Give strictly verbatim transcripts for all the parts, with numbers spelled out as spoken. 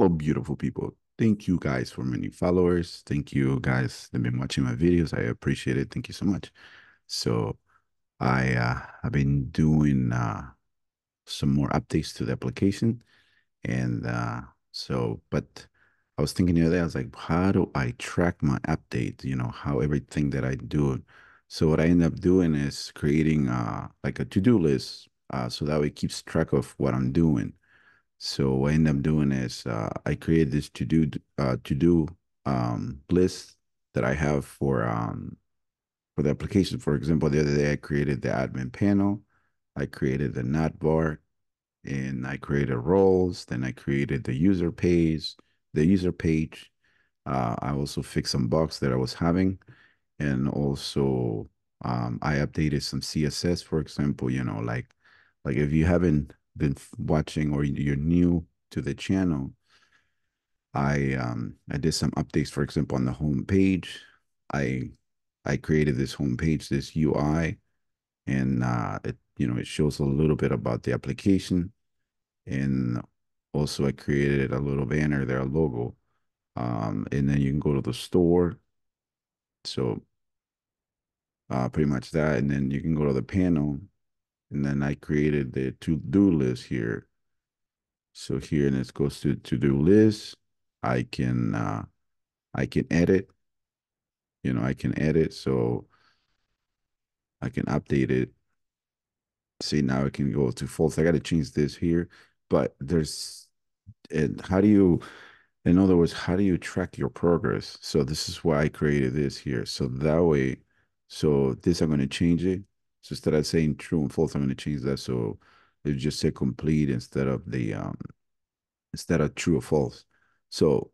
Hello, beautiful people. Thank you guys for many followers. Thank you guys that have been watching my videos. I appreciate it. Thank you so much. So I uh, have been doing uh, some more updates to the application, and uh, so but I was thinking the other day, I was like, how do I track my updates? You know, how everything that I do. So what I end up doing is creating uh, like a to-do list, uh, so that way it keeps track of what I'm doing. So what I end up doing is uh, I create this to do uh, to do um, list that I have for um, for the application. For example, the other day I created the admin panel, I created the navbar, and I created roles. Then I created the user page, the user page. Uh, I also fixed some bugs that I was having, and also um, I updated some C S S, for example. You know, like like if you haven't been watching or you're new to the channel, I um I did some updates, for example, on the home page. I I created this home page, this U I, and uh, it you know it shows a little bit about the application, and also I created a little banner there, a logo, um, and then you can go to the store. So uh, pretty much that, and then you can go to the panel, and then I created the to-do list here. So here, and it goes to to-do list. I can uh, I can edit, you know, I can edit, so I can update it. See, now I can go to false. I got to change this here, but there's, and how do you, in other words, how do you track your progress? So this is why I created this here. So that way, so this I'm going to change it. So instead of saying true and false, I'm going to change that. So it just say complete instead of the, um, instead of true or false. So,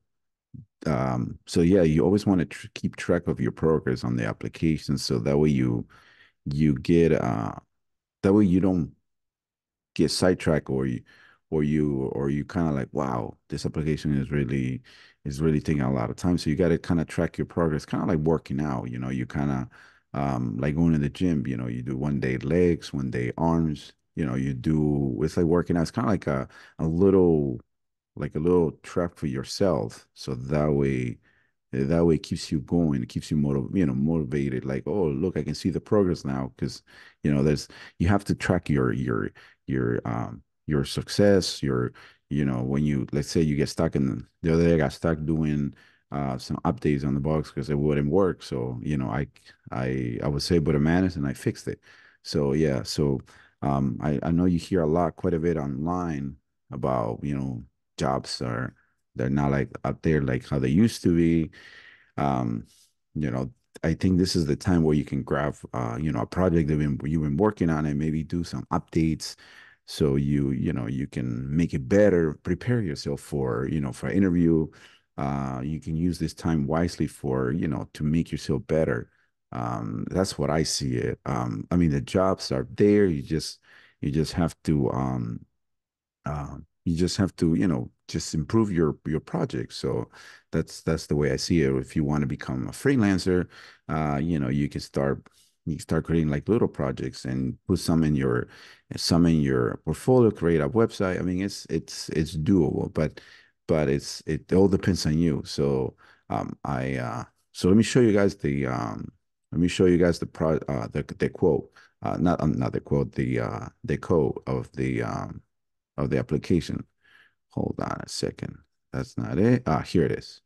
um, so yeah, you always want to tr keep track of your progress on the application. So that way you, you get, uh, that way you don't get sidetracked, or you or you or you kind of like, wow, this application is really is really taking a lot of time. So you got to kind of track your progress, kind of like working out. You know, you kind of um like going to the gym. You know, you do one day legs, one day arms. You know, you do, it's like working out. It's kind of like a a little like a little trap for yourself. So that way, uh, that way it keeps you going. It keeps you motiv you know, motivated. Like, oh, look, I can see the progress now. Because, you know, there's, you have to track your your your um your success. Your, you know, when you, let's say you get stuck in, the other day I got stuck doing uh some updates on the box because it wouldn't work. So, you know, I I I was able to manage and I fixed it. So yeah, so um I I know you hear a lot, quite a bit online about, you know, jobs are, they're not like up there like how they used to be. Um, you know, I think this is the time where you can grab, uh, you know, a project that been, you've been working on and maybe do some updates. So you, you know, you can make it better, prepare yourself for, you know, for an interview. Uh, you can use this time wisely for, you know, to make yourself better. Um, that's what I see it. Um, I mean, the jobs are there. You just, you just have to, um, um, you just have to, you know, just improve your your project. So that's that's the way I see it. If you want to become a freelancer, uh, you know, you can start you can start creating like little projects and put some in your some in your portfolio, create a website. I mean, it's it's it's doable, but but it's it all depends on you. So um, I uh, so let me show you guys the um, let me show you guys the pro uh, the the quote. Uh, not um, not the quote, the uh, the code of the um, of the application. Hold on a second. That's not it. Ah, here it is.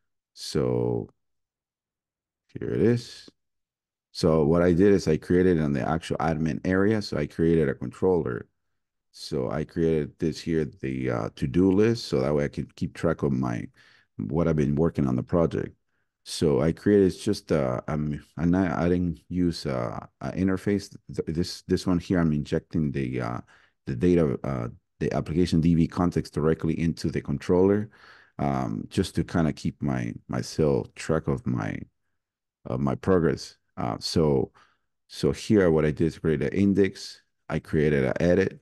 So here it is. So what I did is I created on the actual admin area. So I created a controller. So I created this here, the uh, to-do list, so that way I can keep track of my what I've been working on the project. So I created just uh, I'm and I, I didn't use uh, an interface. This this one here, I'm injecting the uh, the data, uh, the application D B context directly into the controller, um, just to kind of keep my myself track of my of my progress. Uh, so so here, what I did is create an index. I created an edit.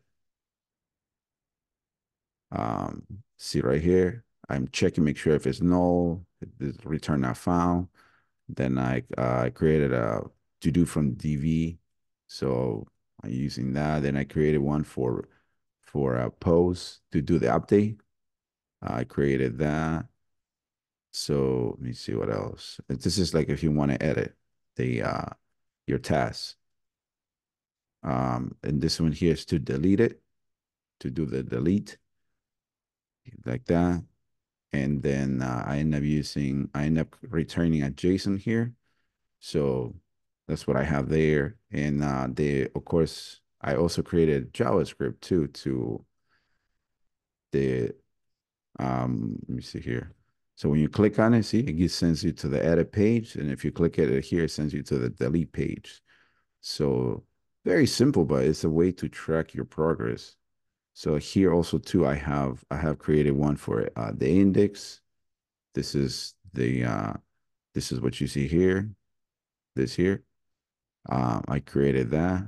Um, see right here, I'm checking, make sure if it's null, the return not found. Then I uh, created a to do from D V. So I'm using that. Then I created one for for a post to do the update. I created that. So let me see what else. This is like if you want to edit the uh your tasks. Um, and this one here is to delete it, to do the delete like that. And then uh, I end up using, I end up returning a JSON here. So that's what I have there. And uh, they, of course, I also created JavaScript too to the, um, let me see here. So when you click on it, see, it gets- sends you to the edit page. And if you click at it here, it sends you to the delete page. So very simple, but it's a way to track your progress. So here also too, I have I have created one for uh, the index. This is the uh, this is what you see here. This here, um, I created that.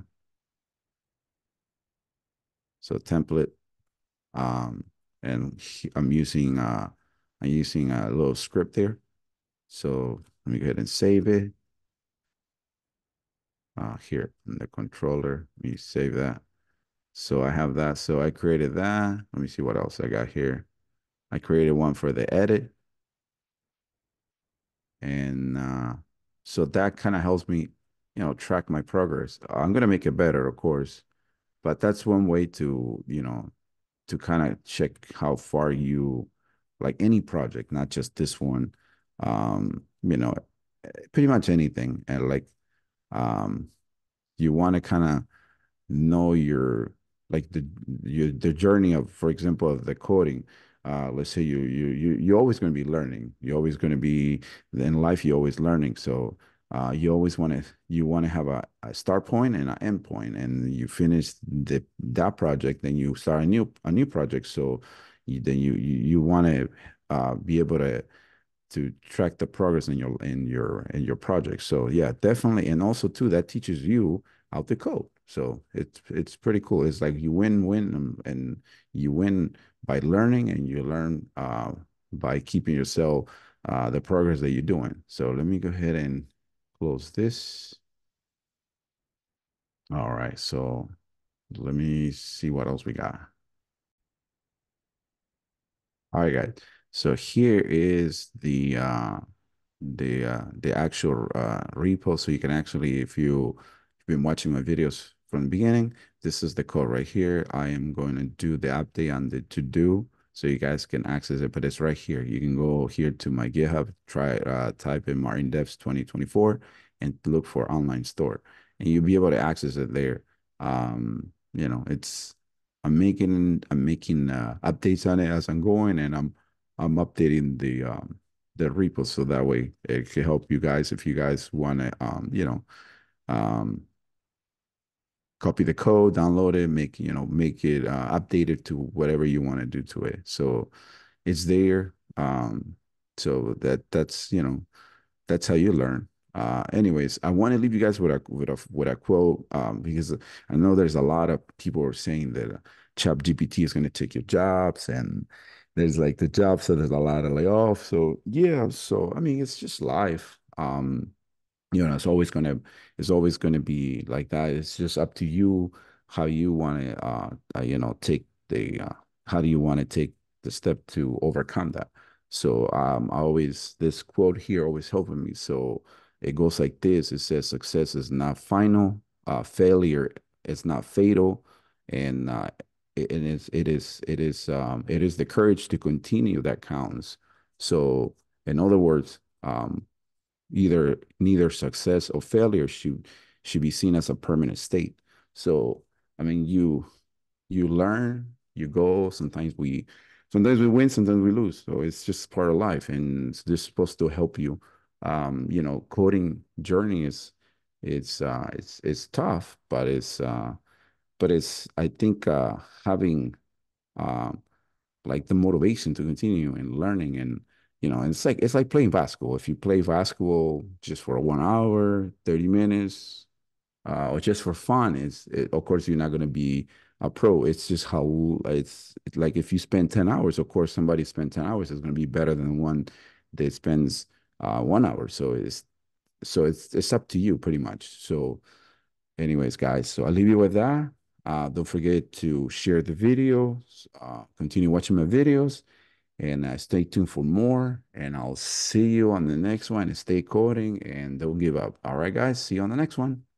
So template, um, and I'm using uh, I'm using a little script there. So let me go ahead and save it. Uh, here in the controller, let me save that. So I have that. So I created that. Let me see what else I got here. I created one for the edit. And uh, so that kind of helps me, you know, track my progress. I'm going to make it better, of course, but that's one way to, you know, to kind of check how far you, like any project, not just this one, um, you know, pretty much anything. And like, um, you want to kind of know your like the your the journey of, for example, of the coding. Uh let's say you you you you're always going to be learning. You're always going to be in life, you're always learning. So uh you always want to you want to have a, a start point and an end point, and you finish the that project, then you start a new a new project. So you, then you you, you want to uh be able to to track the progress in your in your in your project. So yeah, definitely. And also too, that teaches you how to code. So it's it's pretty cool. It's like you win win and, and you win by learning, and you learn uh, by keeping yourself uh, the progress that you're doing. So let me go ahead and close this. All right. So let me see what else we got. All right, guys. So here is the uh the uh the actual uh repo. So you can actually, if you have been watching my videos from the beginning, this is the code right here. I am going to do the update on the to do so you guys can access it, but it's right here. You can go here to my GitHub, try uh type in Martin Devs twenty twenty-four and look for online store, and you'll be able to access it there. Um, you know, it's I'm making I'm making uh, updates on it as I'm going, and I'm I'm updating the um, the repo so that way it can help you guys if you guys want to um, you know um, copy the code, download it, make you know make it uh, updated to whatever you want to do to it. So it's there. Um, so that that's you know that's how you learn. Uh, anyways, I want to leave you guys with a with a with a quote, um, because I know there's a lot of people are saying that uh, Chat G P T is going to take your jobs, and there's like the job, so there's a lot of layoffs. So yeah, so I mean, it's just life. Um, you know, it's always gonna it's always gonna be like that. It's just up to you how you want to uh, uh you know take the uh, how do you want to take the step to overcome that. So um I always this quote here always helping me. So it goes like this. It says success is not final, uh failure is not fatal, and uh it, it is it is it is um it is the courage to continue that counts. So in other words, um either neither success or failure should should be seen as a permanent state. So I mean, you you learn, you go. Sometimes we sometimes we win, sometimes we lose. So it's just part of life, and it's just supposed to help you. Um, you know, coding journey is it's uh it's it's tough, but it's uh but it's I think uh having um like the motivation to continue and learning, and you know, and it's like it's like playing basketball. If you play basketball just for one hour, thirty minutes, uh, or just for fun, it's it, of course you're not going to be a pro. It's just how it's, it's like if you spend ten hours, of course somebody spent ten hours is going to be better than one that spends uh, one hour. So it's so it's it's up to you pretty much. So anyways, guys, so I'll leave you with that. Uh, don't forget to share the videos, uh, continue watching my videos, And uh, stay tuned for more. And I'll see you on the next one. Stay coding and don't give up. All right, guys. See you on the next one.